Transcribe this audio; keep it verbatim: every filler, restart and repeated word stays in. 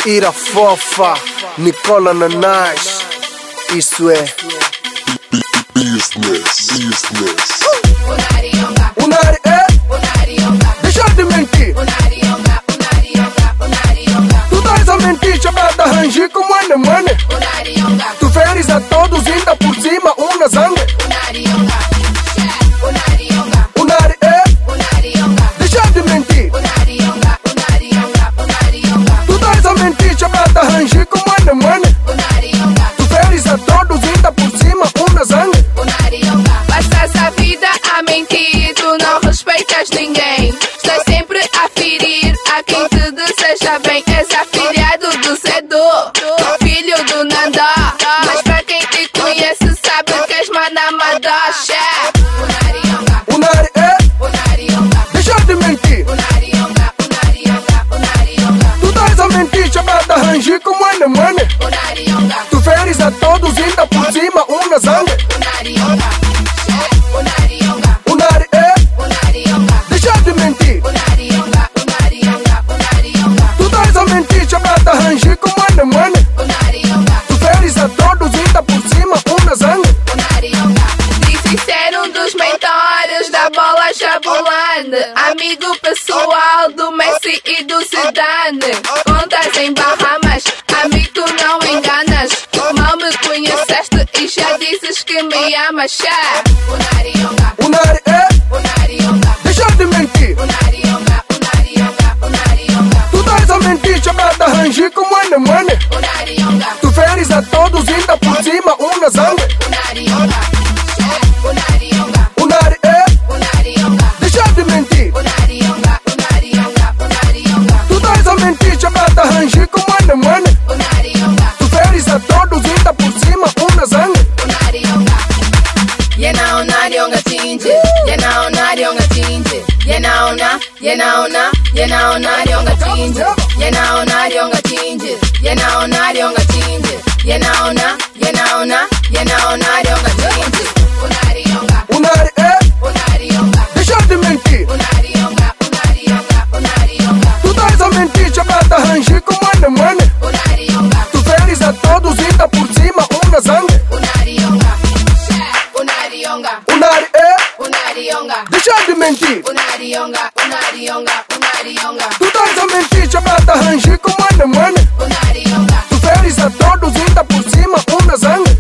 Ira fofa, Nicola Nanás. Isso é business, business. Unarionga, Unari é, unarionga, deixa de mentir. unarionga, unarionga, unarionga, Tu estás a mentir, chamada rangi com mane mane. unarionga, Tu feres a todos, ainda por cima, um na zangue. unarionga, unarionga, Unari é, unarionga, deixa de mentir. unarionga, unarionga, unarionga, Tu estás a mentir, chamada rangi com mane mane. unarionga, Tu feres a todos, ainda por cima, um na zangue. unarionga. Passas a vida a mentir, tu não respeitas ninguém. Estás sempre a ferir a quem te deseja bem. És afilhado do Zedo, filho do Nandá. Mas pra quem te conhece sabe que és manamada. Unarionga, Unari é, unarionga, deixa de mentir. unarionga, unarionga, unarionga, Tu estás a mentir, chamada rangi com mane mane. unarionga, Tu feres a todos, ainda por cima, um na zangue. unarionga, unarionga, Unari é, unarionga, deixa de mentir. unarionga, unarionga, unarionga, Tu estás a mentir, chamada rangi com mane mane. unarionga, Tu feres a todos, ainda por cima, um na zangue. unarionga. Dizes ser um dos mentores da bola jabulane, amigo pessoal do Messi e do Zidane. Contas em Bahamas, amigo tu não enganas. Mal me conheceste e já dizes que me amas. Unarionga, Unari é, unarionga, deixa de mentir. unarionga, unarionga, unarionga, Tu estás a mentir, chamada rangi com mane mane. unarionga, Tu feres a todos, ainda por cima, um na zangue. unarionga, unarionga, Unari é, unarionga, deixa de mentir. unarionga, unarionga, unarionga, Tu estás a mentir, chamada rangi com mane mane. unarionga, Tu feres a todos, ainda por cima, um na zangue. unarionga. Yena unarionga tinje, yena unarionga tinje, yena una, yena una, yena unarionga tinje, yena unarionga tinje, yena unarionga tinje, yena una, yena una, yena unarionga tinje. Unarionga, Unari é, unarionga, deixa de mentir. unarionga, unarionga, unarionga, Tu estás a mentir, chamada rangi com mane mane. unarionga, Tu feres a todos, ainda por cima, um na zangue. unarionga, unarionga, Unari é, unarionga, deixa de mentir. unarionga, unarionga, unarionga, Tu estás a mentir, chamada rangi com mane mane. unarionga, Tu feres a todos, ainda por cima, um na zangue.